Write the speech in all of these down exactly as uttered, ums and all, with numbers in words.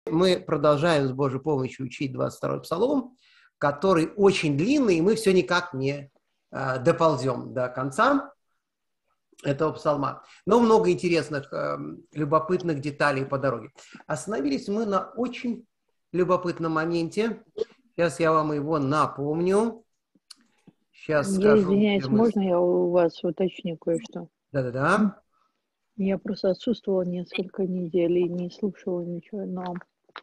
Мы продолжаем с Божьей помощью учить двадцать второй псалом, который очень длинный, и мы все никак не э, доползем до конца этого псалма. Но много интересных, э, любопытных деталей по дороге. Остановились мы на очень любопытном моменте. Сейчас я вам его напомню. Сейчас Я скажу. извиняюсь, мы... можно я у вас уточню кое-что? Да-да-да. Я просто отсутствовала несколько недель и не слушала ничего, но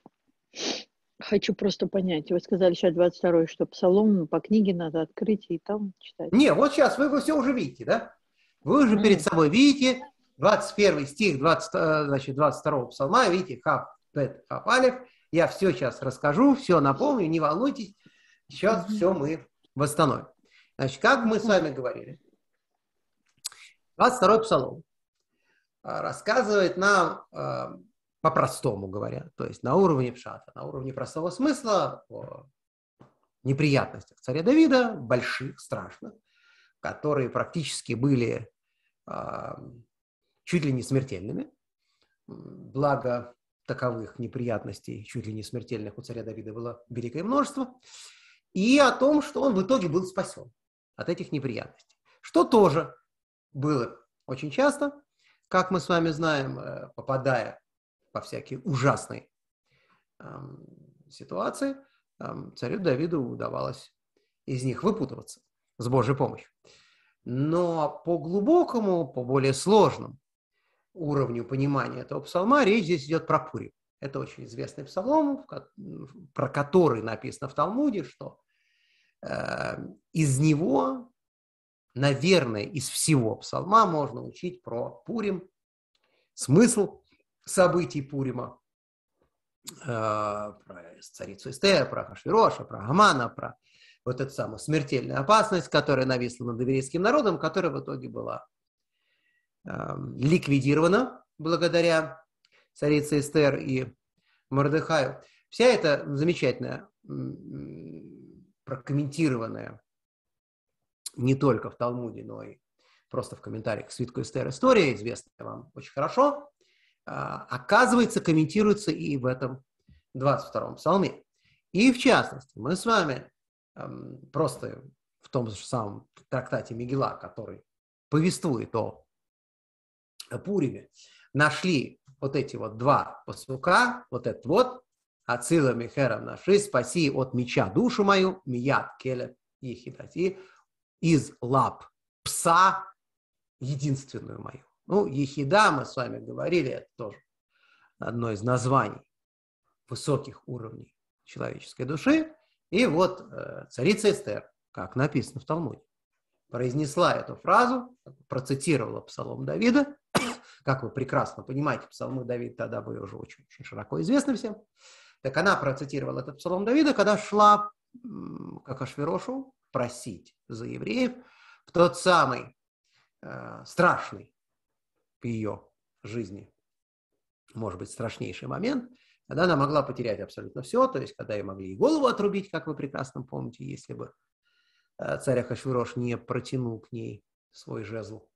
хочу просто понять. Вы сказали сейчас двадцать второй, что псалом по книге надо открыть и там читать. Не, вот сейчас вы, вы все уже видите, да? Вы уже mm. перед собой видите двадцать первый стих двадцать, значит, двадцать второго псалма, видите, хав, бет, хав, алиф. Я все сейчас расскажу, все напомню, не волнуйтесь. Сейчас mm-hmm. все мы восстановим. Значит, как мы с вами говорили, двадцать второй псалом рассказывает нам, э, по-простому говоря, то есть на уровне пшата, на уровне простого смысла, о неприятностях царя Давида, больших, страшных, которые практически были э, чуть ли не смертельными. Благо, таковых неприятностей, чуть ли не смертельных, у царя Давида было великое множество. И о том, что он в итоге был спасен от этих неприятностей. Что тоже было очень часто, как мы с вами знаем, попадая во всякие ужасные э, ситуации, э, царю Давиду удавалось из них выпутываться с Божьей помощью. Но по глубокому, по более сложному уровню понимания этого псалма речь здесь идет про Пурим. Это очень известный псалом, про который написано в Талмуде, что э, из него, наверное, из всего псалма можно учить про Пурим, смысл событий Пурима, э, про царицу Эстер, про Ахашвироша, про Гамана, про вот эту самую смертельную опасность, которая нависла над еврейским народом, которая в итоге была э, ликвидирована благодаря царице Эстер и Мордехаю. Вся эта замечательная, прокомментированная не только в Талмуде, но и просто в комментариях к свитку Эстер история, известная вам очень хорошо, оказывается, комментируется и в этом двадцать втором псалме. И в частности, мы с вами просто в том же самом трактате Мегилла, который повествует о Пуриме, нашли вот эти вот два пасука, вот этот вот, «Ацила михерам наши, спаси от меча душу мою, мият келет ехидати, из лап пса единственную мою». Ну, ехида, мы с вами говорили, это тоже одно из названий высоких уровней человеческой души. И вот э, царица Эстер, как написано в Талмуде, произнесла эту фразу, процитировала псалом Давида. Как вы прекрасно понимаете, псалмы Давида тогда были уже очень, очень широко известны всем. Так она процитировала этот псалом Давида, когда шла к Ахашвирошу просить за евреев в тот самый э, страшный в ее жизни, может быть, страшнейший момент, когда она могла потерять абсолютно все, то есть когда ей могли и голову отрубить, как вы прекрасно помните, если бы э, царь Ахашвирош не протянул к ней свой жезл.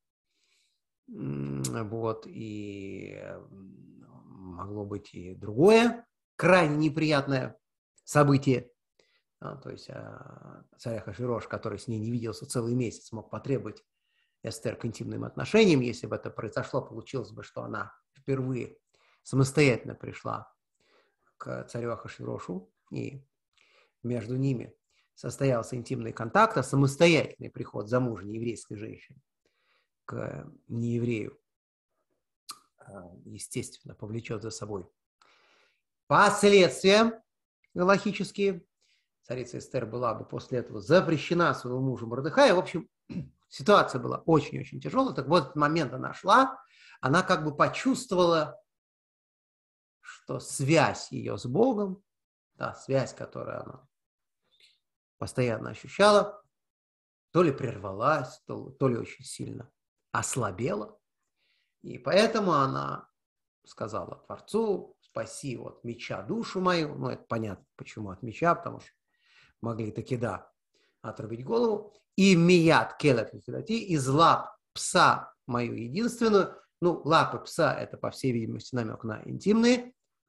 Вот, и могло быть и другое крайне неприятное событие. А, то есть а, царь Ахашвирош, который с ней не виделся целый месяц, мог потребовать Эстер к интимным отношениям. Если бы это произошло, получилось бы, что она впервые самостоятельно пришла к царю Ахашвирошу, и между ними состоялся интимный контакт, а самостоятельный приход замужней еврейской женщины к нееврею, естественно, повлечет за собой последствия галахические. Царица Эстер была бы после этого запрещена своему мужу Мордехаю. В общем, ситуация была очень-очень тяжелая. Так вот, в этот момент она шла, она как бы почувствовала, что связь ее с Богом, да, связь, которую она постоянно ощущала, то ли прервалась, то, то ли очень сильно ослабела. И поэтому она сказала Творцу: спаси от меча душу мою. Ну, это понятно, почему от меча, потому что могли таки, да, отрубить голову. И мият келет ехидати, из лап пса мою единственную. Ну, лапы пса — это, по всей видимости, намек на интимные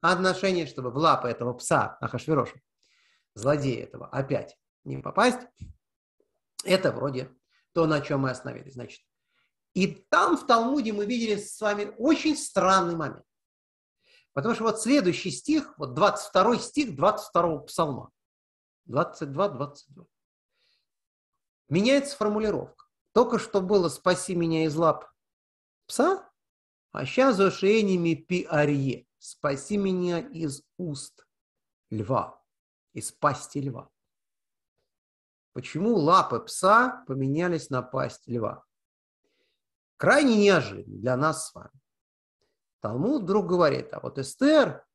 отношения, чтобы в лапы этого пса Ахашвероша, злодея этого, опять не попасть. Это вроде то, на чем мы остановились. Значит, и там в Талмуде мы видели с вами очень странный момент. Потому что вот следующий стих, вот двадцать второй стих двадцать второго псалма, двадцать два двадцать два. Меняется формулировка. Только что было «спаси меня из лап пса», а сейчас «зошеними пи арье», «спаси меня из уст льва», из пасти льва. Почему лапы пса поменялись на пасть льва? Крайне неожиданно для нас с вами. Талмуд вдруг говорит, а вот Эстер,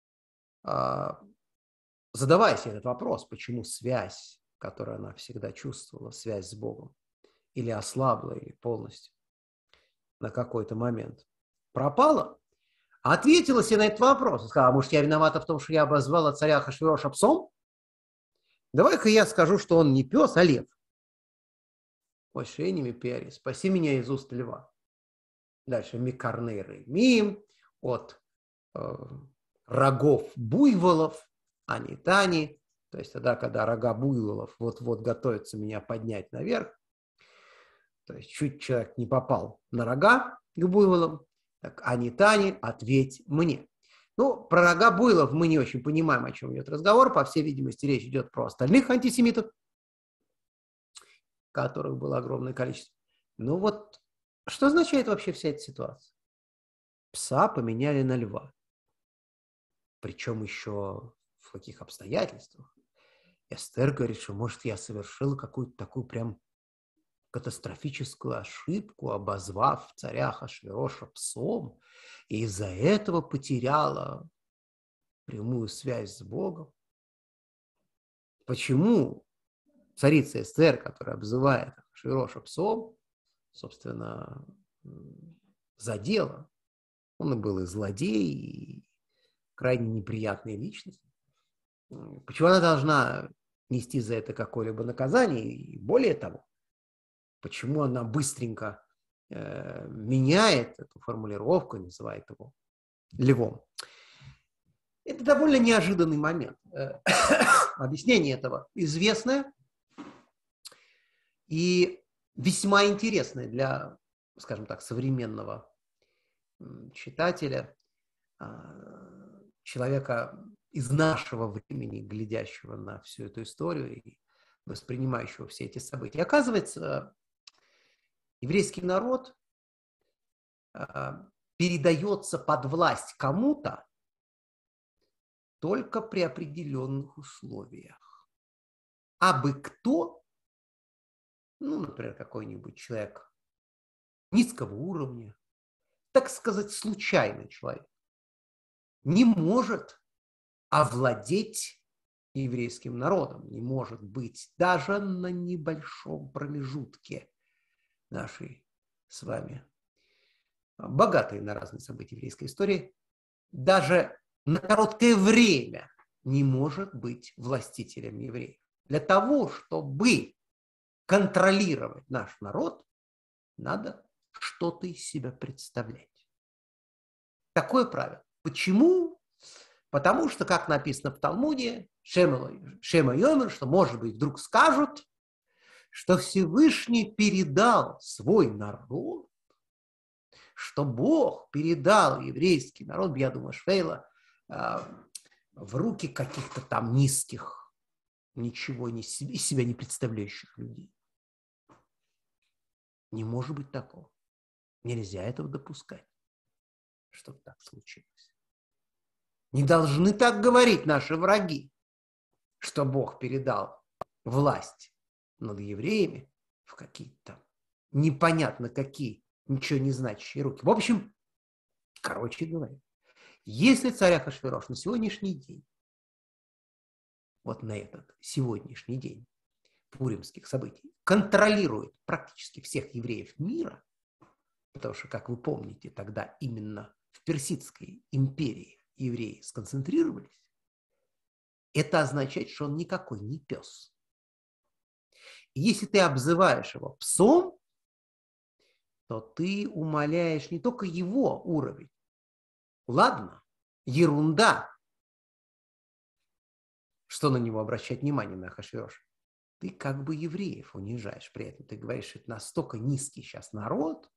задавая себе этот вопрос, почему связь, которую она всегда чувствовала, связь с Богом, или ослабла, или полностью на какой-то момент пропала, ответила себе на этот вопрос. Сказала, а может, я виновата в том, что я обозвала царя Ахашвероша псом? Давай-ка я скажу, что он не пес, а лев. Ошеними пиари, спаси меня из уст льва. Дальше микарнейры мим, от э, рогов буйволов, а не тани. То есть тогда, когда рога буйволов вот-вот готовятся меня поднять наверх, то есть чуть человек не попал на рога к буйволам, так они тани, ответь мне. Ну, про рога буйволов мы не очень понимаем, о чем идет разговор. По всей видимости, речь идет про остальных антисемитов, которых было огромное количество. Ну вот, что означает вообще вся эта ситуация? Пса поменяли на льва. Причем еще в каких обстоятельствах? Эстер говорит, что, может, я совершила какую-то такую прям катастрофическую ошибку, обозвав царя Ахашвероша псом, и из-за этого потеряла прямую связь с Богом. Почему царица Эстер, которая обзывает Ахашвероша псом, собственно, задела? Он и был и злодей, и крайне неприятная личность. Почему она должна нести за это какое-либо наказание? И более того, почему она быстренько э, меняет эту формулировку, называет его львом? Это довольно неожиданный момент. Объяснение этого известное и весьма интересное для, скажем так, современного читателя, человека из нашего времени, глядящего на всю эту историю и воспринимающего все эти события. Оказывается, еврейский народ передается под власть кому-то только при определенных условиях. Абы кто, ну, например, какой-нибудь человек низкого уровня, так сказать, случайный человек, не может овладеть еврейским народом, не может быть даже на небольшом промежутке нашей с вами богатой на разные события еврейской истории, даже на короткое время не может быть властителем евреев. Для того, чтобы контролировать наш народ, надо что-то из себя представлять. Такое правило. Почему? Потому что, как написано в Талмуде, Шема Йомер, что, может быть, вдруг скажут, что Всевышний передал свой народ, что Бог передал еврейский народ, я думаю, Швейла, в руки каких-то там низких, ничего не себе, из себя не представляющих людей. Не может быть такого. Нельзя этого допускать, чтобы так случилось. Не должны так говорить наши враги, что Бог передал власть над евреями в какие-то непонятно какие, ничего не значащие руки. В общем, короче говоря, если царь Ахашверош на сегодняшний день, вот на этот сегодняшний день пуримских событий, контролирует практически всех евреев мира, потому что, как вы помните, тогда именно в Персидской империи евреи сконцентрировались, это означает, что он никакой не пес. И если ты обзываешь его псом, то ты умаляешь не только его уровень. Ладно, ерунда, что на него обращать внимание, на Ахашвироша. Ты как бы евреев унижаешь при этом. Ты говоришь, что это настолько низкий сейчас народ,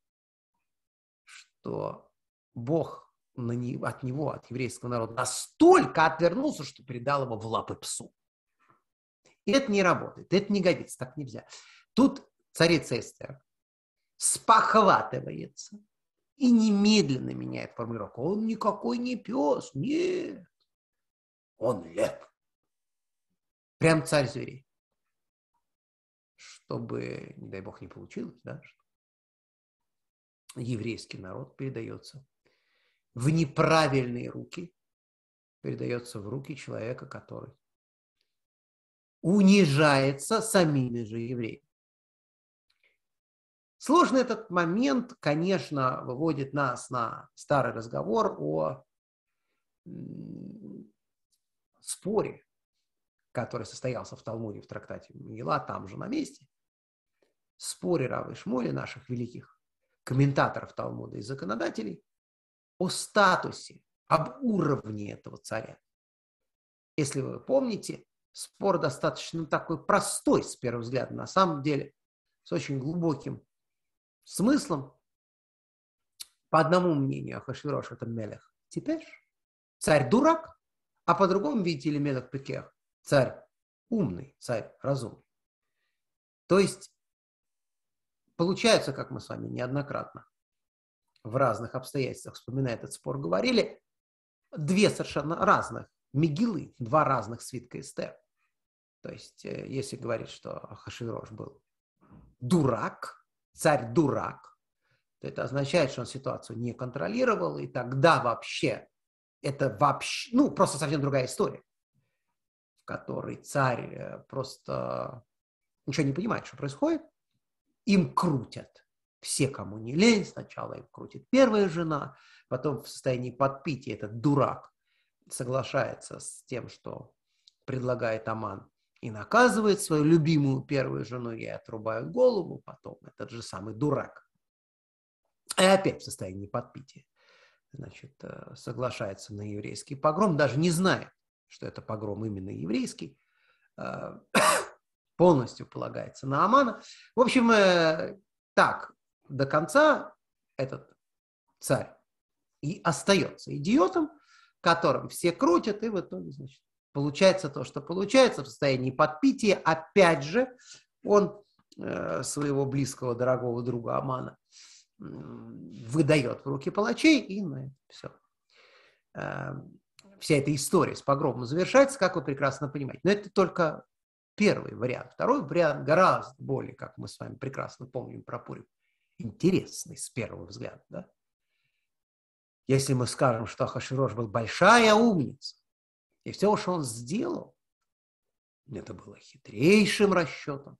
что Бог на не, от него, от еврейского народа, настолько отвернулся, что передал его в лапы псу. И это не работает, это не годится, так нельзя. Тут царица Эстер спохватывается и немедленно меняет формулировку. Он никакой не пес, нет, он лев. Прям царь зверей. Чтобы, не дай бог, не получилось, да, что еврейский народ передается в неправильные руки, передается в руки человека, который унижается самими же евреями. Сложный этот момент, конечно, выводит нас на старый разговор о споре, который состоялся в Талмуде, в трактате Мегилла, там же на месте. Споре Рава и Шмуэля, наших великих комментаторов Талмуда и законодателей, о статусе, об уровне этого царя. Если вы помните, спор достаточно такой простой с первого взгляда, на самом деле, с очень глубоким смыслом. По одному мнению, Ахашвирош – это Мелех Типеш, царь дурак, а по другому, видите ли, Мелех Пекех, царь умный, царь разумный. То есть, получается, как мы с вами неоднократно в разных обстоятельствах, вспоминая этот спор, говорили, две совершенно разных Мегиллы, два разных свитка Эстер. То есть, если говорить, что Ахашвирош был дурак, царь дурак, то это означает, что он ситуацию не контролировал, и тогда вообще, это вообще, ну, просто совсем другая история, в которой царь просто ничего не понимает, что происходит, им крутят. Все, кому не лень, сначала им крутит первая жена, потом в состоянии подпития этот дурак соглашается с тем, что предлагает Аман, и наказывает свою любимую первую жену, ей отрубают голову, потом этот же самый дурак. И опять в состоянии подпития, значит, соглашается на еврейский погром, даже не зная, что это погром именно еврейский, полностью полагается на Амана. В общем, так, до конца этот царь и остается идиотом, которым все крутят, и в итоге, значит, получается то, что получается в состоянии подпития. Опять же, он э, своего близкого, дорогого друга Амана э, выдает в руки палачей, и на это все. Э, вся эта история с погромом завершается, как вы прекрасно понимаете. Но это только первый вариант. Второй вариант гораздо более, как мы с вами прекрасно помним про Пурим, интересный с первого взгляда. Да? Если мы скажем, что Ахашвирош был большая умница, и все, что он сделал, это было хитрейшим расчетом.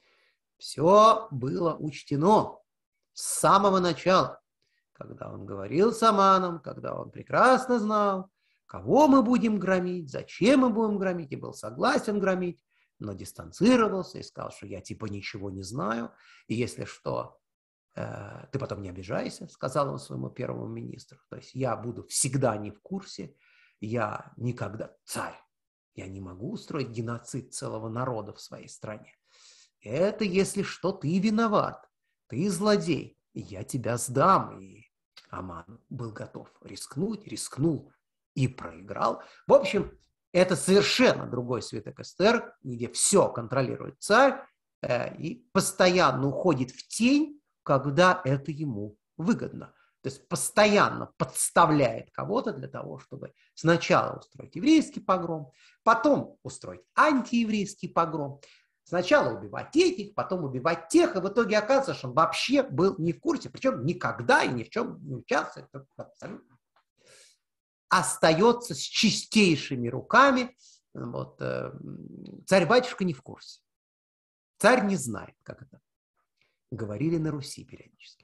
Все было учтено с самого начала, когда он говорил с Аманом, когда он прекрасно знал, кого мы будем громить, зачем мы будем громить, и был согласен громить, но дистанцировался и сказал, что я типа ничего не знаю, и если что, э, ты потом не обижайся, сказал он своему первому министру. То есть я буду всегда не в курсе, я никогда царь, я не могу устроить геноцид целого народа в своей стране. Это, если что, ты виноват, ты злодей, и я тебя сдам. И Аман был готов рискнуть, рискнул и проиграл. В общем, это совершенно другой свиток Эстер, где все контролирует царь э, и постоянно уходит в тень, когда это ему выгодно. То есть постоянно подставляет кого-то для того, чтобы сначала устроить еврейский погром, потом устроить антиеврейский погром, сначала убивать этих, потом убивать тех, и в итоге оказывается, что он вообще был не в курсе, причем никогда и ни в чем не участвует, абсолютно. Остается с чистейшими руками. Вот, э, царь-батюшка не в курсе. Царь не знает, как это говорили на Руси периодически.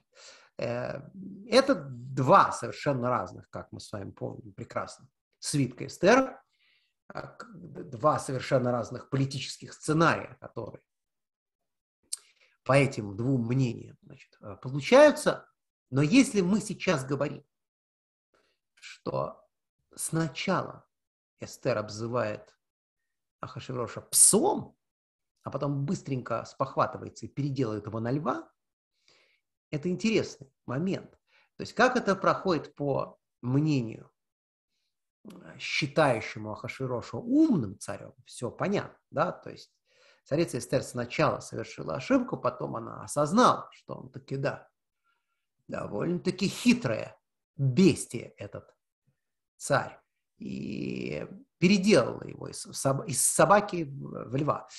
Это два совершенно разных, как мы с вами помним прекрасно, свитка Эстер, два совершенно разных политических сценария, которые по этим двум мнениям, значит, получаются. Но если мы сейчас говорим, что сначала Эстер обзывает Ахашвироша псом, а потом быстренько спохватывается и переделает его на льва, это интересный момент. То есть как это проходит по мнению считающему Ахашвироша умным царем, все понятно, да, то есть царица Эстер сначала совершила ошибку, потом она осознала, что он таки, да, довольно-таки хитрое бестие этот царь, и переделала его из, из собаки в льва.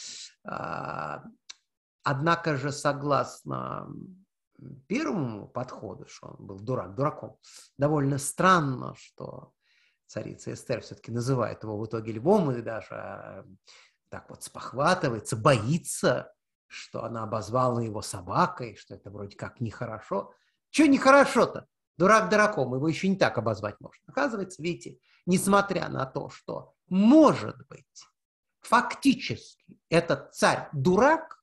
Однако же, согласно первому подходу, что он был дурак дураком, довольно странно, что царица Эстер все-таки называет его в итоге львом и даже так вот спохватывается, боится, что она обозвала его собакой, что это вроде как нехорошо. Чего нехорошо-то? Дурак дураком, его еще не так обозвать можно. Оказывается, видите, несмотря на то, что, может быть, фактически этот царь дурак,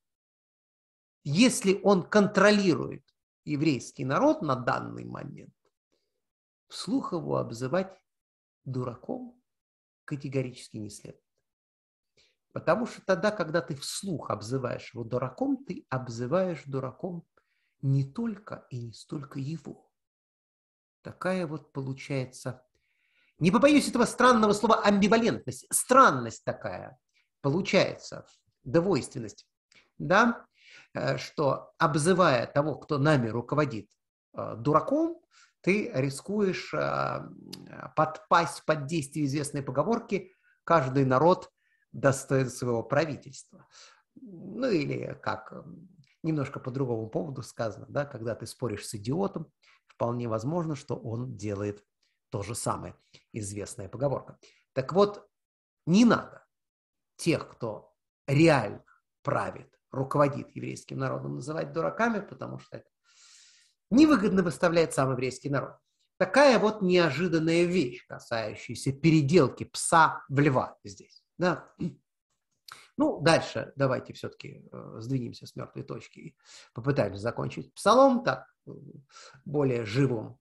если он контролирует еврейский народ на данный момент, вслух его обзывать дураком категорически не следует. Потому что тогда, когда ты вслух обзываешь его дураком, ты обзываешь дураком не только и не столько его. Такая вот получается, не побоюсь этого странного слова, амбивалентность, странность такая получается, двойственность, да, что обзывая того, кто нами руководит, дураком, ты рискуешь подпасть под действие известной поговорки «каждый народ достоин своего правительства». Ну или как немножко по другому поводу сказано, да, когда ты споришь с идиотом, вполне возможно, что он делает то же самое. Известная поговорка. Так вот, не надо тех, кто реально правит, руководит еврейским народом, называть дураками, потому что это невыгодно выставляет сам еврейский народ. Такая вот неожиданная вещь, касающаяся переделки пса в льва здесь. Да. Ну, дальше давайте все-таки э, сдвинемся с мертвой точки и попытаемся закончить псалом так, более живом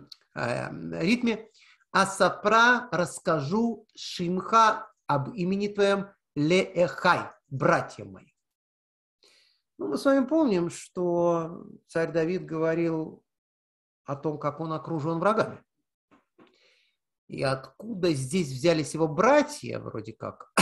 э, ритме. «Асапра расскажу шимха об имени твоем леэхай, братья мои». Ну, мы с вами помним, что царь Давид говорил о том, как он окружен врагами. И откуда здесь взялись его братья, вроде как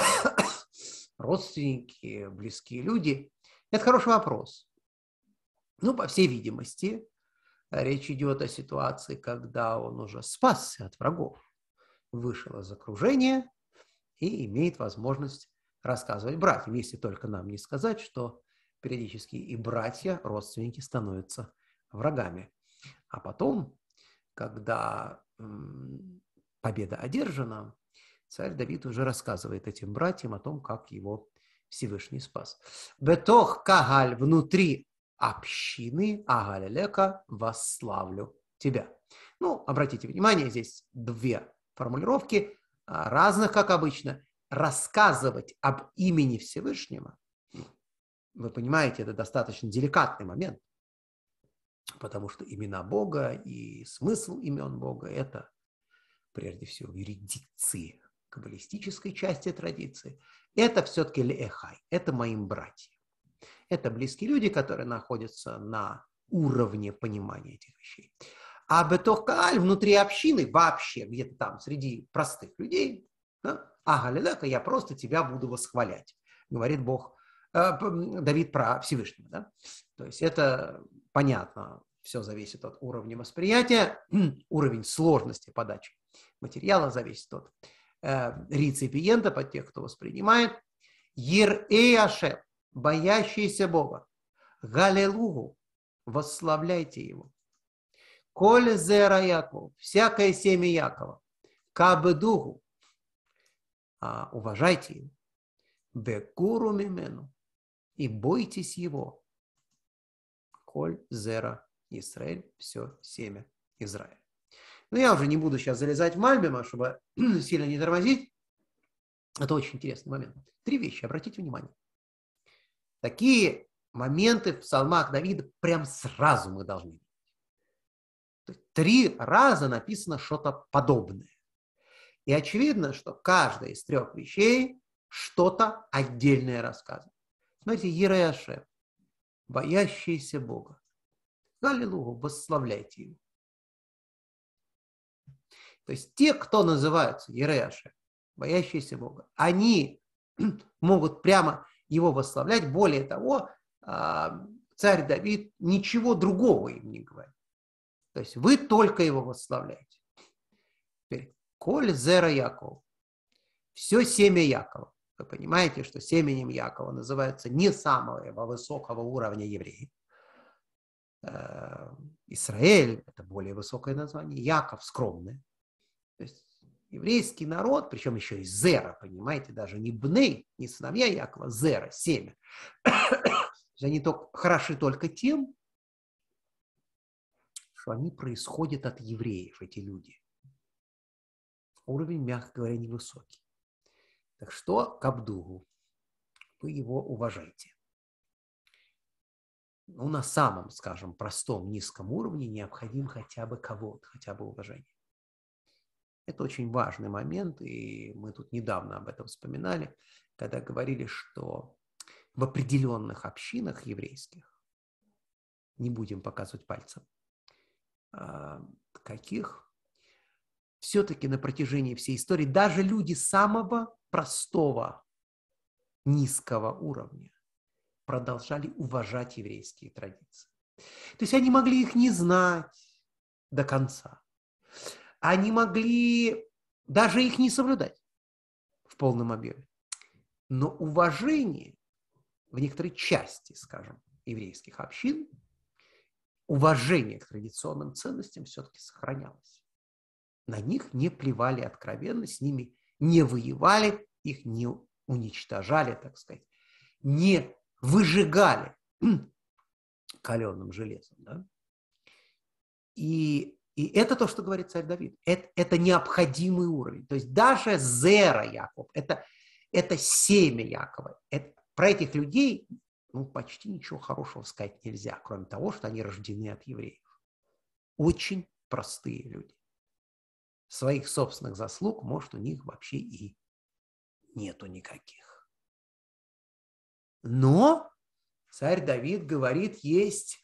родственники, близкие люди, это хороший вопрос. Ну, по всей видимости, речь идет о ситуации, когда он уже спасся от врагов, вышел из окружения и имеет возможность рассказывать братьям, если только нам не сказать, что периодически и братья, родственники становятся врагами. А потом, когда м, победа одержана, царь Давид уже рассказывает этим братьям о том, как его Всевышний спас. «Бетох кагаль» внутри общины, агаль лека восславлю тебя. Ну, обратите внимание, здесь две формулировки, разных, как обычно. Рассказывать об имени Всевышнего, вы понимаете, это достаточно деликатный момент, потому что имена Бога и смысл имен Бога – это, прежде всего, юрисдикции, каббалистической части традиции. Это все-таки леэхай, это моим братьям. Это близкие люди, которые находятся на уровне понимания этих вещей. А бетох кааль внутри общины, вообще где-то там, среди простых людей, да, агалилека, я просто тебя буду восхвалять, говорит Бог, Давид про Всевышнего. Да? То есть это понятно, все зависит от уровня восприятия, уровень сложности подачи материала зависит от э, реципиента, от тех, кто воспринимает. Ер-эй Ашем, боящийся Бога, галелугу, восславляйте его. Коль зера Яков, всякое семя Якова, кабедугу, а, уважайте его. Бекуру мимену, и бойтесь его. Коль зера Израиль, все семя Израиля. Но я уже не буду сейчас залезать в Мальбима, чтобы сильно не тормозить. Это очень интересный момент. Три вещи, обратите внимание. Такие моменты в псалмах Давида прям сразу мы должны видеть. Три раза написано что-то подобное. И очевидно, что каждая из трех вещей что-то отдельное рассказывает. Смотрите, Йирей Ашем, боящиеся Бога. Аллилуйя, восславляйте Его. То есть те, кто называются Йирей Ашем, боящиеся Бога, они могут прямо Его восславлять. Более того, царь Давид ничего другого им не говорит. То есть вы только Его восславляете. Теперь, Коль Зера Яков, все семя Якова. Вы понимаете, что семенем Якова называется не самого высокого уровня евреев. Израиль – это более высокое название, Яков – скромное. То есть еврейский народ, причем еще и Зера, понимаете, даже не Бней, не сыновья Якова, Зера, семя. Они только, хороши только тем, что они происходят от евреев, эти люди. Уровень, мягко говоря, невысокий. Так что к Абдугу вы его уважаете. Ну, на самом, скажем, простом, низком уровне необходим хотя бы кого-то, хотя бы уважение. Это очень важный момент, и мы тут недавно об этом вспоминали, когда говорили, что в определенных общинах еврейских, не будем показывать пальцем, каких, все-таки на протяжении всей истории даже люди самого простого, низкого уровня продолжали уважать еврейские традиции. То есть они могли их не знать до конца. Они могли даже их не соблюдать в полном объеме. Но уважение в некоторой части, скажем, еврейских общин, уважение к традиционным ценностям все-таки сохранялось. На них не плевали откровенно, с ними не воевали, их не уничтожали, так сказать, не выжигали каленым железом. Да? И, и это то, что говорит царь Давид. Это, это необходимый уровень. То есть даже Зера Яков, это, это семя Якова. Это, про этих людей ну, почти ничего хорошего сказать нельзя, кроме того, что они рождены от евреев. Очень простые люди. Своих собственных заслуг, может, у них вообще и нету никаких. Но царь Давид говорит, есть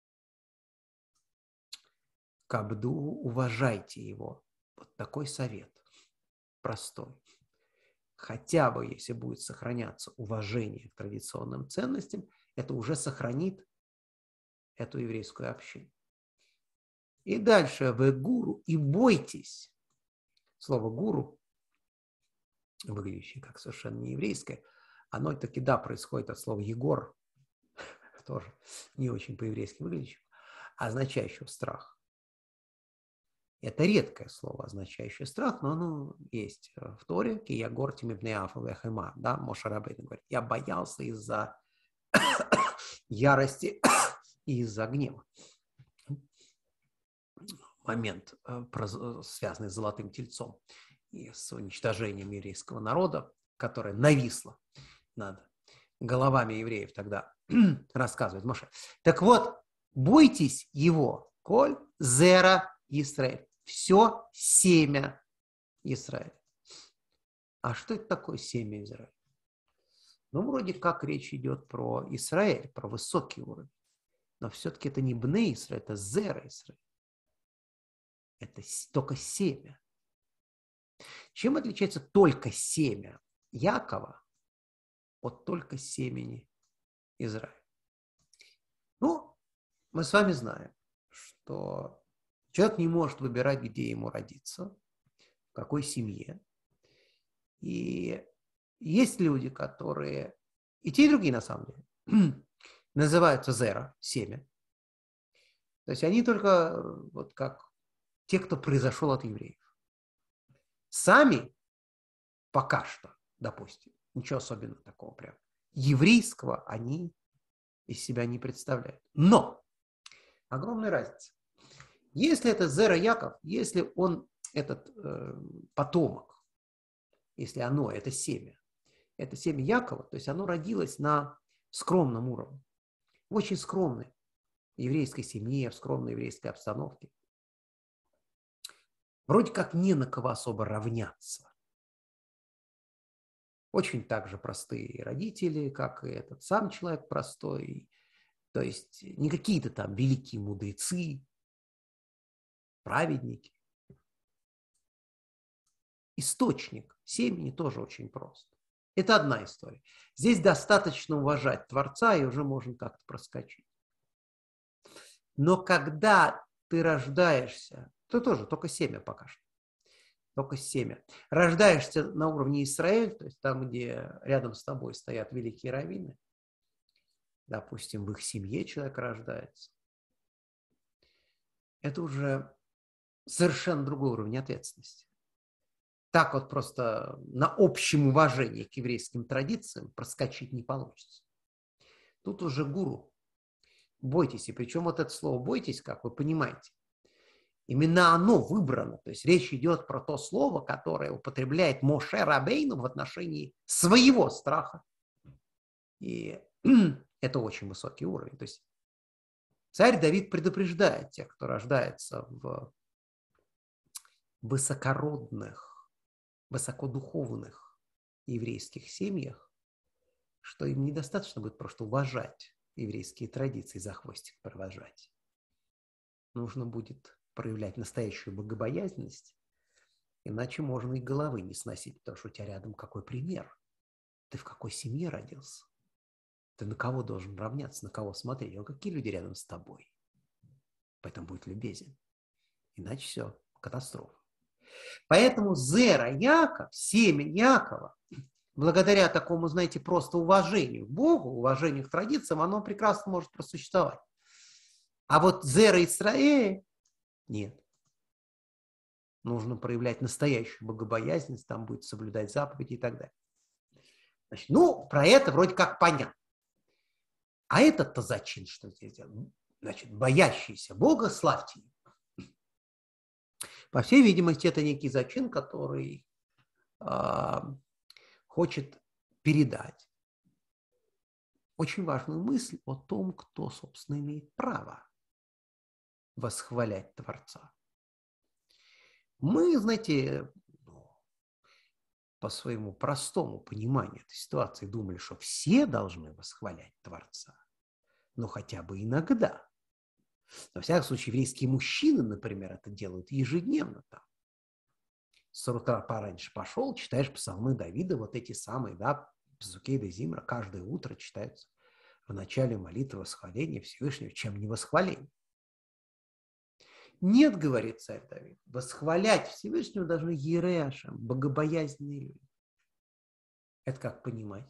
к Абду, уважайте его. Вот такой совет. Простой. Хотя бы, если будет сохраняться уважение к традиционным ценностям, это уже сохранит эту еврейскую общину. И дальше, вы гуру, и бойтесь. Слово гуру, выглядящее как совершенно не еврейское, оно таки, да, происходит от слова Егор, тоже не очень по-еврейски выглядящего, означающего страх. Это редкое слово, означающее страх, но оно есть в Торе. Ягор тимибнеафа вехема, да, Моше Рабейну говорит, я боялся из-за ярости и из-за гнева. Момент, связанный с золотым тельцом и с уничтожением еврейского народа, которое нависло над головами евреев тогда, рассказывает Моше. Так вот, бойтесь его, коль зера Исраэль. Все семя Израиля. А что это такое семя Израиля? Ну, вроде как речь идет про Израиль, про высокий уровень. Но все-таки это не Бней Израиль, это Зера Израиль. Это только семя. Чем отличается только семя Якова от только семени Израиля? Ну, мы с вами знаем, что человек не может выбирать, где ему родиться, в какой семье. И есть люди, которые, и те, и другие на самом деле, называются зера, семя. То есть они только вот как те, кто произошел от евреев. Сами пока что, допустим, ничего особенного такого прям еврейского они из себя не представляют. Но огромная разница. Если это Зера Яков, если он этот э, потомок, если оно, это семя, это семя Якова, то есть оно родилось на скромном уровне, в очень скромной еврейской семье, в скромной еврейской обстановке, вроде как не на кого особо равняться. Очень так же простые родители, как и этот сам человек простой. То есть не какие-то там великие мудрецы, праведники. Источник семени тоже очень прост. Это одна история. Здесь достаточно уважать Творца, и уже можно как-то проскочить. Но когда ты рождаешься, то тоже только семя пока что. Только семя. Рождаешься на уровне Израиль, то есть там, где рядом с тобой стоят великие раввины, допустим, в их семье человек рождается, это уже совершенно другой уровень ответственности. Так вот просто на общем уважении к еврейским традициям проскочить не получится. Тут уже гуру. Бойтесь. И причем вот это слово «бойтесь», как вы понимаете, именно оно выбрано. То есть речь идет про то слово, которое употребляет Моше Рабейну в отношении своего страха. И это очень высокий уровень. То есть царь Давид предупреждает тех, кто рождается в высокородных, высокодуховных еврейских семьях, что им недостаточно будет просто уважать еврейские традиции, за хвостик провожать. Нужно будет проявлять настоящую богобоязненность, иначе можно и головы не сносить, потому что у тебя рядом какой пример. Ты в какой семье родился? Ты на кого должен равняться, на кого смотреть? А какие люди рядом с тобой? Поэтому будь любезен. Иначе все, катастрофа. Поэтому Зера Яков, семя Якова, благодаря такому, знаете, просто уважению к Богу, уважению к традициям, оно прекрасно может просуществовать. А вот Зера Исраэль нет. Нужно проявлять настоящую богобоязненность, там будет соблюдать заповеди и так далее. Значит, ну, про это вроде как понятно. А этот-то зачин, что здесь делает? Значит, боящийся Бога, славьте его. По всей видимости, это некий зачин, который э, хочет передать очень важную мысль о том, кто, собственно, имеет право восхвалять Творца. Мы, знаете, по своему простому пониманию этой ситуации думали, что все должны восхвалять Творца, но хотя бы иногда. Во всяком случае, еврейские мужчины, например, это делают ежедневно. Там. С утра пораньше пошел, читаешь псалмы Давида, вот эти самые, да, Псукей де Зимра, каждое утро читаются в начале молитвы восхваления Всевышнего, чем не восхваление. Нет, говорит царь Давид, восхвалять Всевышнего должны ереашем, богобоязненные люди. Это как понимать?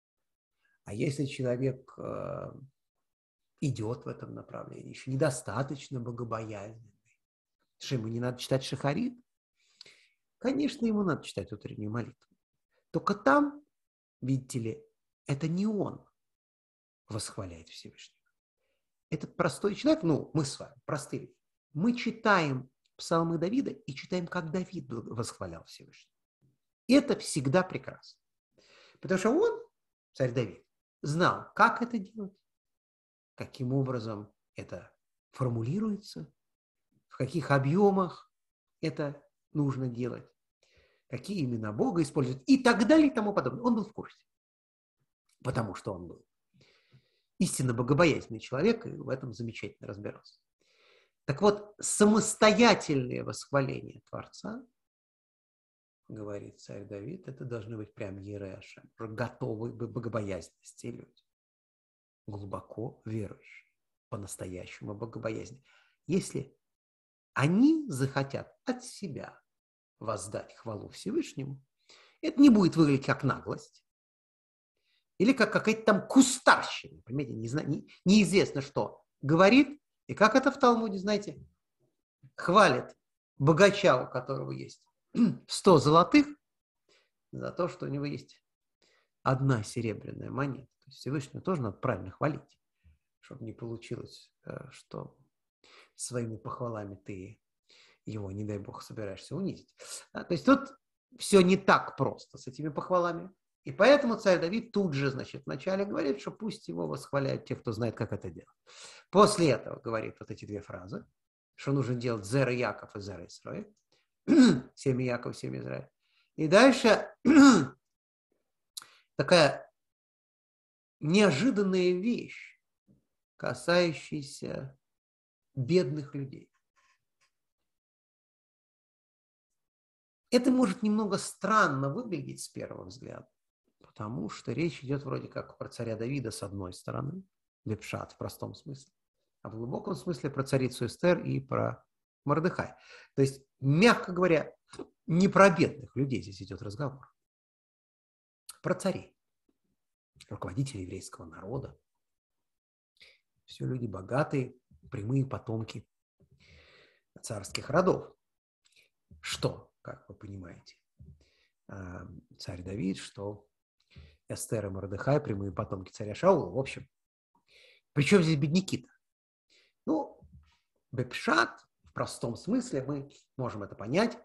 А если человек э, идет в этом направлении, еще недостаточно богобоязненный, что ему не надо читать шахарит? Конечно, ему надо читать утреннюю молитву. Только там, видите ли, это не он восхваляет Всевышнего. Этот простой человек, ну, мы с вами, простые, мы читаем псалмы Давида и читаем, как Давид восхвалял Всевышнего. Это всегда прекрасно. Потому что он, царь Давид, знал, как это делать, каким образом это формулируется, в каких объемах это нужно делать, какие имена Бога используют и так далее и тому подобное. Он был в курсе, потому что он был истинно богобоязненный человек и в этом замечательно разбирался. Так вот, самостоятельное восхваление Творца, говорит царь Давид, это должны быть прям ереашем, готовые к богобоязненности люди, глубоко верующие, по-настоящему богобоязненные. Если они захотят от себя воздать хвалу Всевышнему, это не будет выглядеть как наглость или как какая-то там кустарщина, понимаете, не знаю, не, неизвестно что, говорит, и как это в Талмуде, знаете, хвалит богача, у которого есть сто золотых, за то, что у него есть одна серебряная монета. То есть Всевышнего тоже надо правильно хвалить, чтобы не получилось, что своими похвалами ты его, не дай бог, собираешься унизить. То есть тут все не так просто с этими похвалами. И поэтому царь Давид тут же, значит, вначале говорит, что пусть его восхваляют те, кто знает, как это делать. После этого говорит вот эти две фразы, что нужно делать Зера Яков и Зера Исраэль. семя Якова, семя Израиля. И дальше такая неожиданная вещь, касающаяся бедных людей. Это может немного странно выглядеть с первого взгляда, потому что речь идет вроде как про царя Давида с одной стороны, Бепшат в простом смысле, а в глубоком смысле про царицу Эстер и про Мордехай. То есть, мягко говоря, не про бедных людей здесь идет разговор, про царей, руководителей еврейского народа. Все люди богатые, прямые потомки царских родов. Что, как вы понимаете, царь Давид, что Эстер и Мордехай, прямые потомки царя Шаула. В общем, причем здесь бедняки-то? Ну, Бепшат, в простом смысле, мы можем это понять.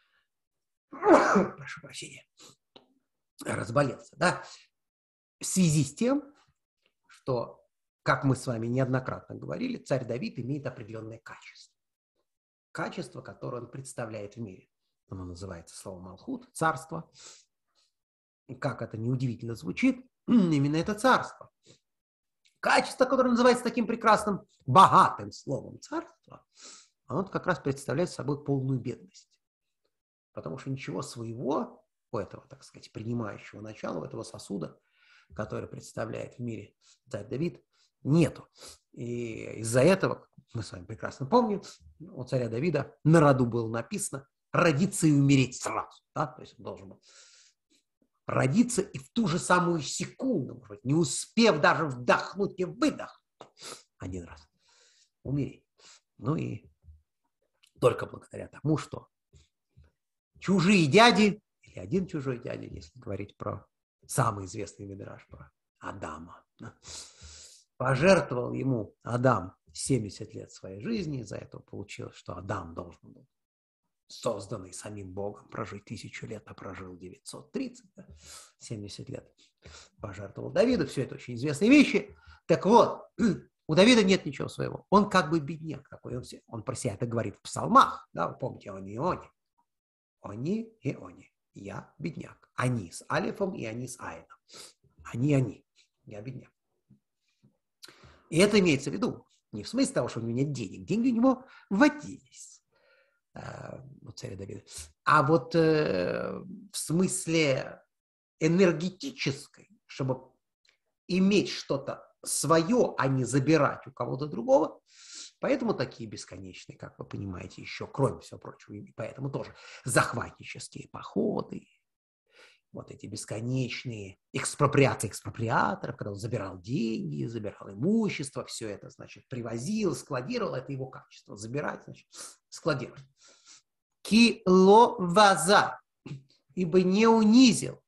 Прошу прощения, разболелся, да? В связи с тем, что, как мы с вами неоднократно говорили, царь Давид имеет определенное качество. Качество, которое он представляет в мире. Оно называется словом Малхут, царство. И как это неудивительно звучит, именно это царство. Качество, которое называется таким прекрасным, богатым словом царство, оно как раз представляет собой полную бедность. Потому что ничего своего у этого, так сказать, принимающего начала, у этого сосуда, который представляет в мире царь Давид, нету. И из-за этого, мы с вами прекрасно помним, у царя Давида на роду было написано родиться и умереть сразу. Да? То есть он должен был родиться и в ту же самую секунду, может быть, не успев даже вдохнуть и выдохнуть один раз, умереть. Ну и только благодаря тому, что чужие дяди, или один чужой дядя, если говорить про самый известный мидраш, про Адама, пожертвовал ему Адам семьдесят лет своей жизни, из-за этого получилось, что Адам должен был, созданный самим Богом, прожить тысячу лет, а прожил девятьсот тридцать, да? семьдесят лет. Пожертвовал Давиду, все это очень известные вещи. Так вот, у Давида нет ничего своего. Он как бы бедняк такой. Он, все, он про себя это говорит в псалмах. Да? Вы помните, они и они. Они и они. Я бедняк. Они с алифом и они с айном. Они, они. Я бедняк. И это имеется в виду не в смысле того, что у него нет денег. Деньги у него водились э, у царя Давида. А вот э, в смысле энергетической, чтобы иметь что-то свое, а не забирать у кого-то другого. Поэтому такие бесконечные, как вы понимаете, еще, кроме всего прочего, и поэтому тоже захватнические походы, вот эти бесконечные экспроприации экспроприаторов, когда он забирал деньги, забирал имущество, все это, значит, привозил, складировал, это его качество. Забирать, значит, складировать. Ки ло ваза, ибо не унизил.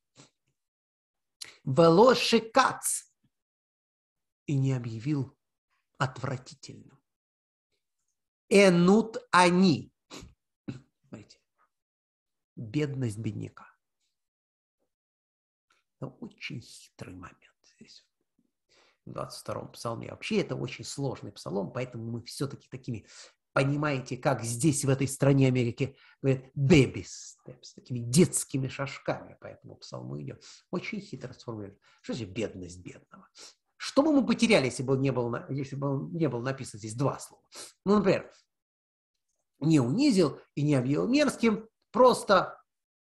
Вело шикац, и не объявил отвратительным. Энут они. Смотрите, бедность бедняка. Это очень хитрый момент здесь. В двадцать втором псалме. Вообще это очень сложный псалом, поэтому мы все-таки такими, понимаете, как здесь, в этой стране Америки, говорят, baby steps, такими детскими шажками по этому псалму идем. Очень хитро сформулировано. Что же бедность бедного? Что бы мы потеряли, если бы, не было, если бы не было написано здесь два слова? Ну, например, не унизил и не объявил мерзким, просто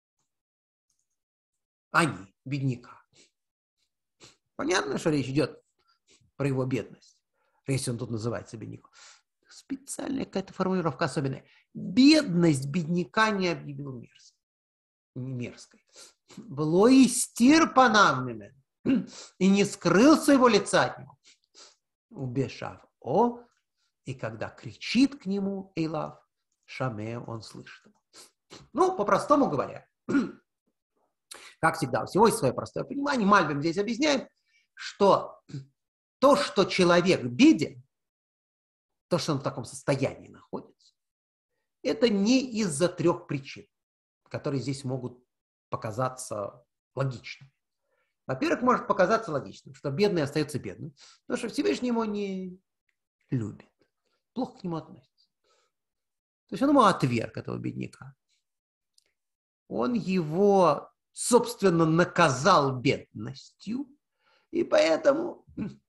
они, бедняка. Понятно, что речь идет про его бедность, если он тут называется бедняком. Специальная какая-то формулировка особенная. Бедность бедняка не объявил мерзкой. мерзкой. Было истир панамными, и не скрыл своего лица от него. Убежав о, и когда кричит к нему Эйлав, Шаме, он слышит его. Ну, по-простому говоря, как всегда, у всего есть свое простое понимание. Мальбим здесь объясняет, что то, что человек беден, то, что он в таком состоянии находится, это не из-за трех причин, которые здесь могут показаться логичными. Во-первых, может показаться логичным, что бедный остается бедным, потому что Всевышний его не любит, плохо к нему относится. То есть он ему отверг, этого бедняка. он его, собственно, наказал бедностью, и поэтому,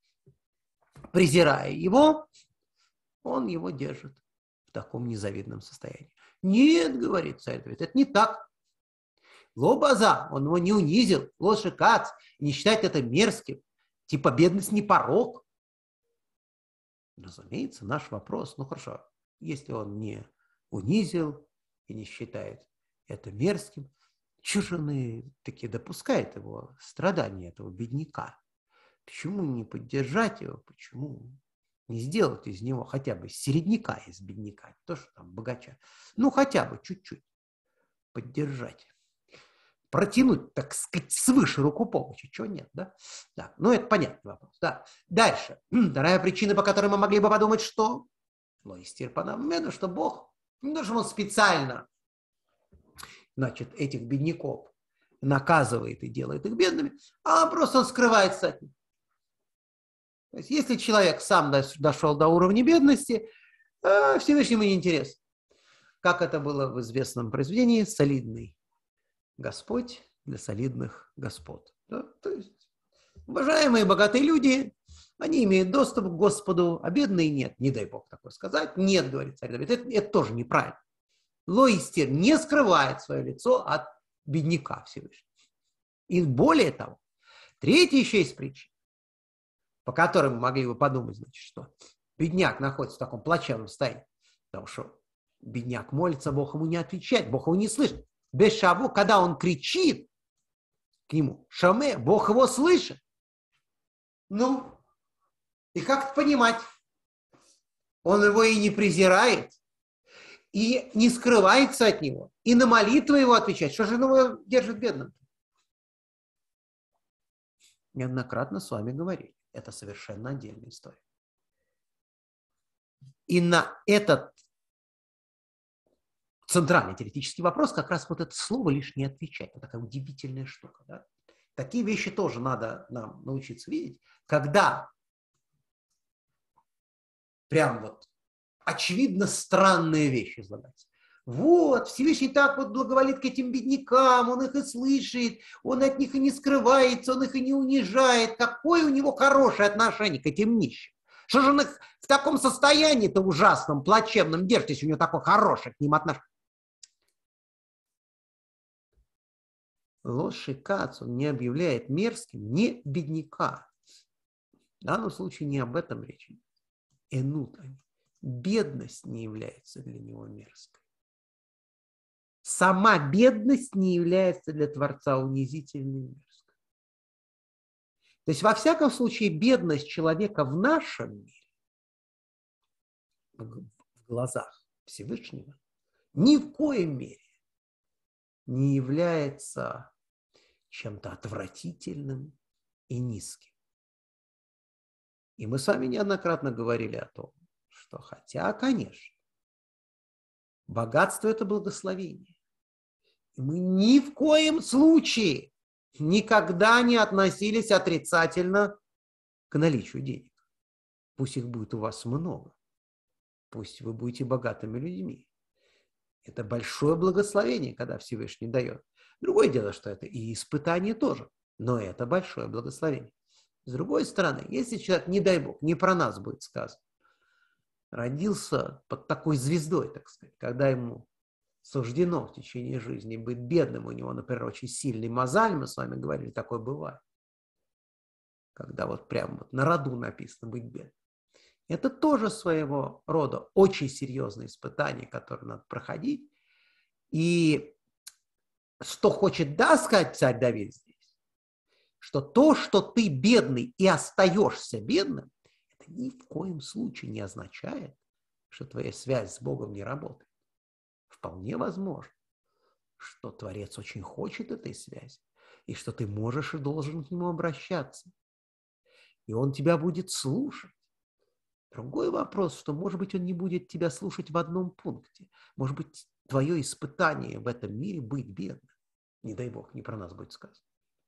презирая его, он его держит в таком незавидном состоянии. Нет, говорит царь Давид, это не так. Ло-база, он его не унизил, ло-шикац, не считает это мерзким. Типа бедность не порок. Разумеется, наш вопрос, ну хорошо, если он не унизил и не считает это мерзким, чего же он таки допускает его страдания, этого бедняка? Почему не поддержать его? Почему не сделать из него хотя бы середняка из бедняка? Не то, что там богача. Ну, хотя бы чуть-чуть поддержать. Протянуть, так сказать, свыше руку помощи. Чего нет, да? Да, ну, это понятный вопрос. Да. Дальше. Вторая причина, по которой мы могли бы подумать, что, ну, естественно, что Бог, не то, что он специально, значит, этих бедняков наказывает и делает их бедными, а просто он скрывается от них. То есть, если человек сам дошел до уровня бедности, Всевышнему не интересно. Как это было в известном произведении «Солидный Господь для солидных господ». Да? То есть, уважаемые богатые люди, они имеют доступ к Господу, а бедные нет. Не дай Бог такое сказать. Нет, говорит царь Давид, это, это тоже неправильно. Лоистер не скрывает свое лицо от бедняка Всевышнего. И более того, третья еще есть причина, по которой мы могли бы подумать, значит, что бедняк находится в таком плачевном состоянии, потому что бедняк молится, Бог ему не отвечает, Бог его не слышит. Без шаву, когда он кричит к нему, шаме, Бог его слышит. Ну, и как это понимать? Он его и не презирает, и не скрывается от него, и на молитву его отвечает. Что же его держит бедным? Неоднократно с вами говорили. Это совершенно отдельная история. И на этот центральный теоретический вопрос как раз вот это слово лишь не отвечать. Это такая удивительная штука. Да? Такие вещи тоже надо нам научиться видеть. Когда прям вот очевидно странные вещи излагаются. Вот, Всевышний так вот благоволит к этим беднякам, он их и слышит, он от них и не скрывается, он их и не унижает. Какое у него хорошее отношение к этим нищим? Что же он их в таком состоянии-то ужасном, плачевном держит, если у него такое хорошее к ним отношение? Ложь и кац, он не объявляет мерзким ни бедняка. В данном случае не об этом речь идет. Энут, бедность не является для него мерзкой. Сама бедность не является для Творца унизительной и мерзкой. То есть, во всяком случае, бедность человека в нашем мире, в глазах Всевышнего, ни в коем мере не является чем-то отвратительным и низким. И мы с вами неоднократно говорили о том, что хотя, конечно, богатство – это благословение, и мы ни в коем случае никогда не относились отрицательно к наличию денег. Пусть их будет у вас много, пусть вы будете богатыми людьми. Это большое благословение, когда Всевышний дает. Другое дело, что это и испытание тоже, но это большое благословение. С другой стороны, если человек, не дай Бог, не про нас будет сказано, родился под такой звездой, так сказать, когда ему суждено в течение жизни быть бедным, у него, например, очень сильный мозаль, мы с вами говорили, такое бывает, когда вот прямо вот на роду написано быть бедным. Это тоже своего рода очень серьезное испытание, которое надо проходить. И что хочет, да, сказать царь Давид здесь, что то, что ты бедный и остаешься бедным, это ни в коем случае не означает, что твоя связь с Богом не работает. Вполне возможно, что Творец очень хочет этой связи, и что ты можешь и должен к нему обращаться. И он тебя будет слушать. Другой вопрос, что, может быть, он не будет тебя слушать в одном пункте. Может быть, твое испытание в этом мире быть бедным. Не дай Бог, не про нас будет сказано.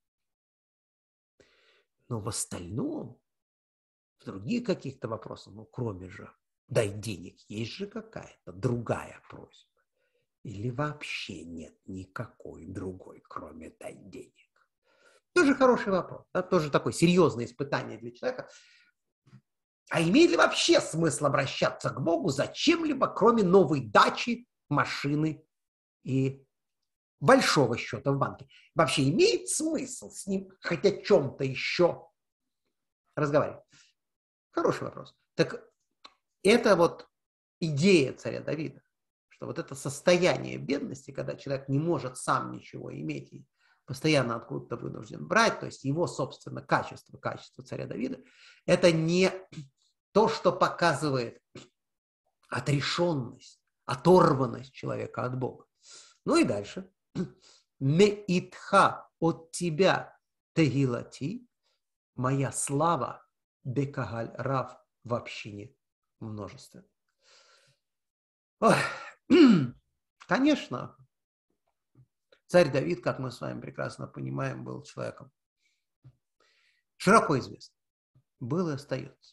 Но в остальном, в других каких-то вопросах, ну, кроме же дай денег, есть же какая-то другая просьба. Или вообще нет никакой другой, кроме дать денег? Тоже хороший вопрос. Да? Тоже такое серьезное испытание для человека. А имеет ли вообще смысл обращаться к Богу за чем-либо, кроме новой дачи, машины и большого счета в банке? Вообще имеет смысл с ним хоть о чем-то еще разговаривать? Хороший вопрос. Так это вот идея царя Давида, что вот это состояние бедности, когда человек не может сам ничего иметь и постоянно откуда-то вынужден брать, то есть его, собственно, качество, качество царя Давида, это не то, что показывает отрешенность, оторванность человека от Бога. Ну и дальше. Меитха, от тебя тегилати, моя слава бекагаль рав, в общине множество. Ой. Конечно, царь Давид, как мы с вами прекрасно понимаем, был человеком широко известным. Был и остается.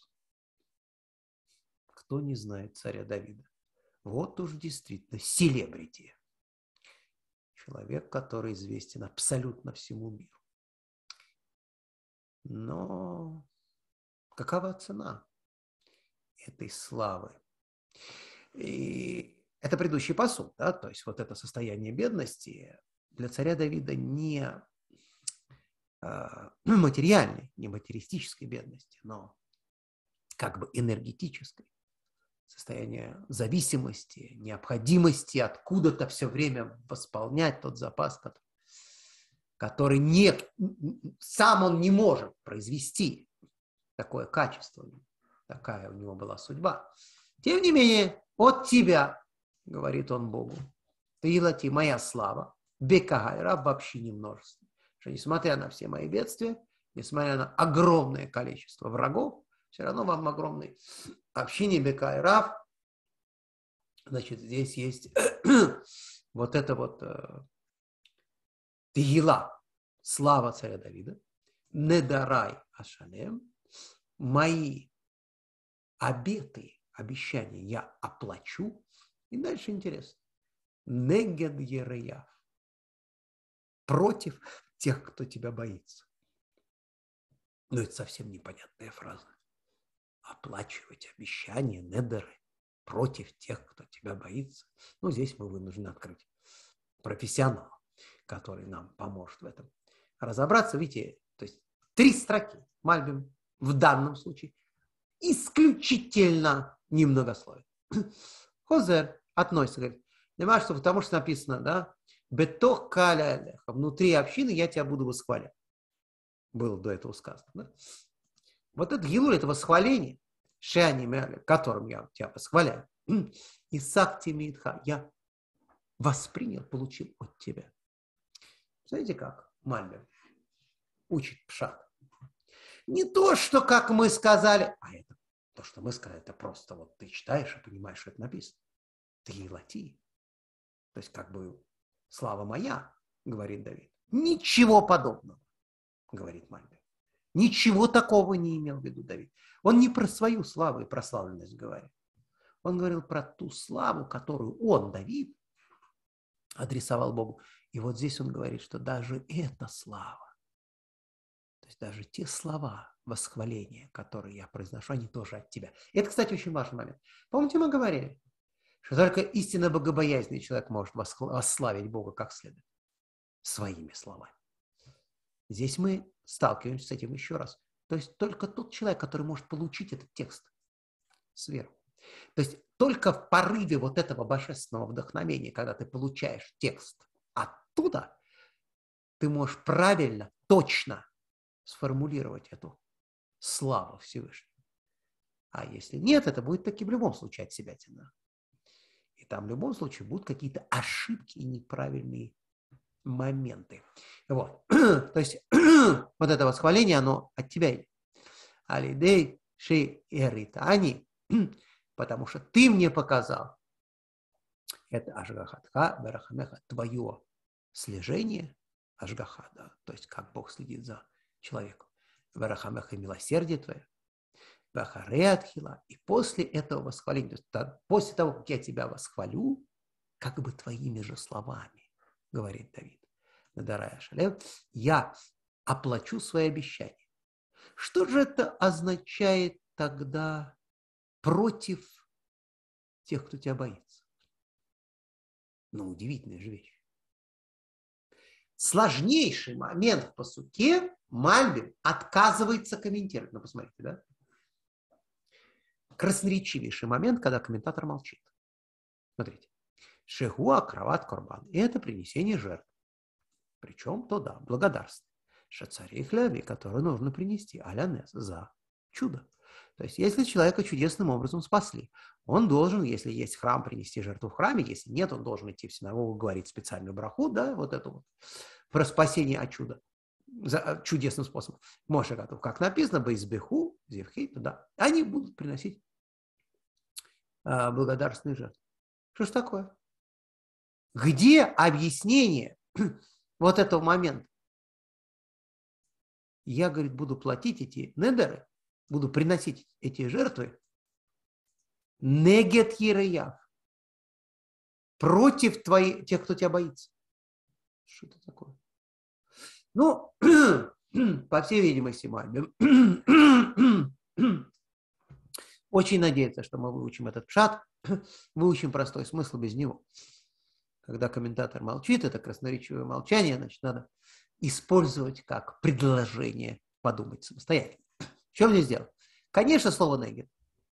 Кто не знает царя Давида? Вот уж действительно селебрити. Человек, который известен абсолютно всему миру. Но какова цена этой славы? И это предыдущий посуд, да, то есть вот это состояние бедности для царя Давида не э, материальной, не материалистической бедности, но как бы энергетической. Состояние зависимости, необходимости откуда-то все время восполнять тот запас, который, который не, сам он не может произвести такое качество. Такая у него была судьба. Тем не менее, от тебя, говорит он Богу, тегилати, моя слава, бекагаль рав, в общине множество. Что несмотря на все мои бедствия, несмотря на огромное количество врагов, все равно вам огромной общине бекагаль рав, значит, здесь есть вот это вот тегила, слава царя Давида, недарай ашалем, мои обеты, обещания я оплачу. И дальше интересно. Негед ереяв. Против тех, кто тебя боится. Но это совсем непонятная фраза. Оплачивать обещания, недеры, против тех, кто тебя боится. Ну, здесь мы вынуждены открыть профессионала, который нам поможет в этом разобраться. Видите, то есть три строки. Мальбим в данном случае исключительно немногословен. Хозер относится, говорит, понимаешь, что потому что написано, да, бетох каля, внутри общины я тебя буду восхвалять. Было до этого сказано, да? Вот это гилур, это восхваление, шеани мяли, которым я тебя восхваляю, Исаак тимидха, я воспринял, получил от тебя. Знаете как Мальбим учит пшат? Не то, что, как мы сказали, а это то, что мы сказали, это просто вот ты читаешь и понимаешь, что это написано. Тегилати. То есть как бы слава моя, говорит Давид. Ничего подобного, говорит Мальбим. Ничего такого не имел в виду Давид. Он не про свою славу и прославленность говорит. Он говорил про ту славу, которую он, Давид, адресовал Богу. И вот здесь он говорит, что даже эта слава, то есть даже те слова восхваления, которые я произношу, они тоже от тебя. И это, кстати, очень важный момент. Помните, мы говорили, что только истинно богобоязненный человек может восславить Бога как следует. Своими словами. Здесь мы сталкиваемся с этим еще раз. То есть только тот человек, который может получить этот текст сверху. То есть только в порыве вот этого божественного вдохновения, когда ты получаешь текст оттуда, ты можешь правильно, точно сформулировать эту славу Всевышнего. А если нет, это будет таки в любом случае от себя тяна. И там в любом случае будут какие-то ошибки и неправильные моменты. Вот. То есть вот это восхваление, оно от тебя идет. Алидей ши эритани, потому что ты мне показал. Это ашгахатха берахамеха, твое слежение, ашгаха, да, то есть как Бог следит за человеком. Берахамеха, милосердие твое. Бахареатхила. И после этого восхваления, то есть после того, как я тебя восхвалю, как бы твоими же словами, говорит Давид, Надарая Шалев, я оплачу свои обещания. Что же это означает тогда против тех, кто тебя боится? Ну, удивительная же вещь. Сложнейший момент в пасуке Мальбим отказывается комментировать. Ну, посмотрите, да? Красноречивейший момент, когда комментатор молчит. Смотрите. Шехуа кроват корбан. И это принесение жертв. Причем то да, благодарствие. Шацарих ляви, который нужно принести, алянес, за чудо. То есть, если человека чудесным образом спасли, он должен, если есть храм, принести жертву в храме, если нет, он должен идти в синагогу, говорить специальную браху, да, вот эту вот, про спасение от чуда, за, чудесным способом. Моше готов, как написано, бейзбеху, зевхей, да, они будут приносить а, благодарственные жертвы. Что ж такое? Где объяснение вот этого момента? Я, говорит, буду платить эти недеры, буду приносить эти жертвы негет ереяв, против твоих, тех, кто тебя боится. Что это такое? Ну, по всей видимости, Мальбим очень надеется, что мы выучим этот пшат, выучим простой смысл без него. Когда комментатор молчит, это красноречивое молчание, значит, надо использовать как предложение подумать самостоятельно. Что мне сделать? Конечно, слово негет.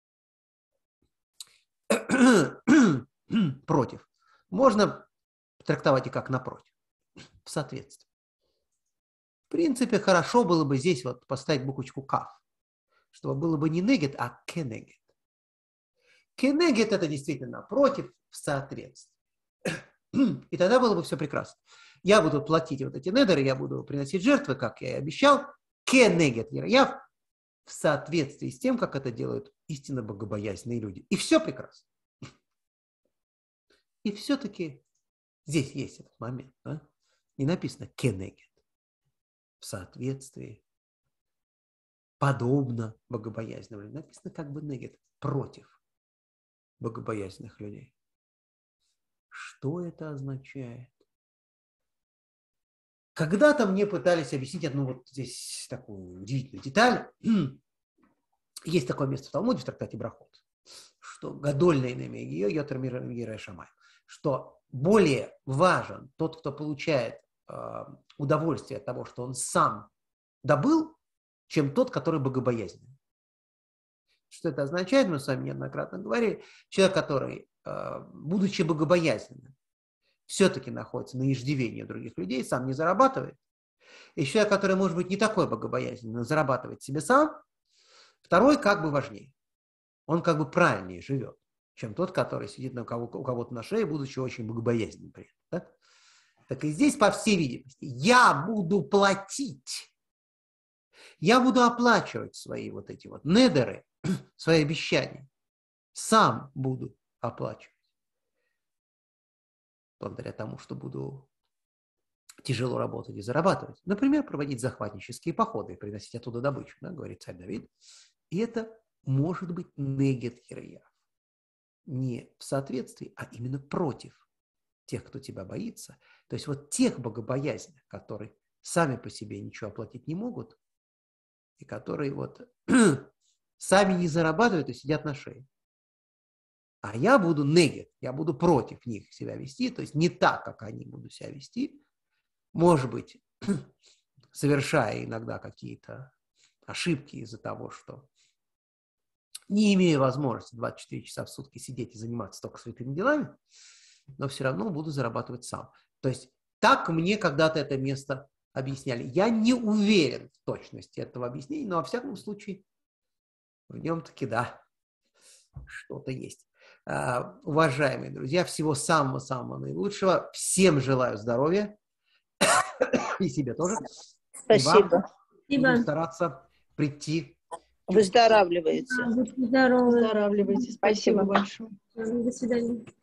Против. Можно трактовать и как напротив. В соответствии. В принципе, хорошо было бы здесь вот поставить буквочку кав, чтобы было бы не негет, а кенегет. Кенегет это действительно против, в соответствии. И тогда было бы все прекрасно. Я буду платить вот эти недеры, я буду приносить жертвы, как я и обещал, кенегет ереяв, в соответствии с тем, как это делают истинно богобоязненные люди. И все прекрасно. И все-таки здесь есть этот момент. Да? Не написано кенегет. В соответствии, подобно богобоязненным людям. Написано как бы негет, против богобоязненных людей. Что это означает? Когда-то мне пытались объяснить одну вот здесь такую удивительную деталь. Есть такое место в Талмуде, в трактате Брахот, что гадольное намегио йотер мира шамай, что более важен тот, кто получает э, удовольствие от того, что он сам добыл, чем тот, который богобоязненный. Что это означает, мы с вами неоднократно говорили. Человек, который, э, будучи богобоязненным, все-таки находится на иждивении других людей, сам не зарабатывает. И человек, который, может быть, не такой богобоязненный, но зарабатывает себе сам, второй как бы важнее. Он как бы правильнее живет, чем тот, который сидит на кого, у кого-то на шее, будучи очень богобоязненным при этом. Да? Так и здесь, по всей видимости, я буду платить, я буду оплачивать свои вот эти вот недеры, свои обещания. Сам буду оплачивать. Благодаря тому, что буду тяжело работать и зарабатывать. Например, проводить захватнические походы и приносить оттуда добычу, да, говорит царь Давид. И это может быть негет ереяв. Не в соответствии, а именно против тех, кто тебя боится. То есть вот тех богобоязненных, которые сами по себе ничего оплатить не могут, и которые вот сами не зарабатывают и сидят на шее. А я буду негет, я буду против них себя вести, то есть не так, как они будут себя вести. Может быть, совершая иногда какие-то ошибки из-за того, что не имею возможности двадцать четыре часа в сутки сидеть и заниматься только святыми делами, но все равно буду зарабатывать сам. То есть так мне когда-то это место объясняли. Я не уверен в точности этого объяснения, но во всяком случае в нем таки, да, что-то есть. Uh, уважаемые друзья, всего самого-самого наилучшего. Всем желаю здоровья. И себе тоже. Спасибо. И вам буду стараться прийти. Выздоравливайте. Здорово. Выздоравливайте. Спасибо большое. До свидания.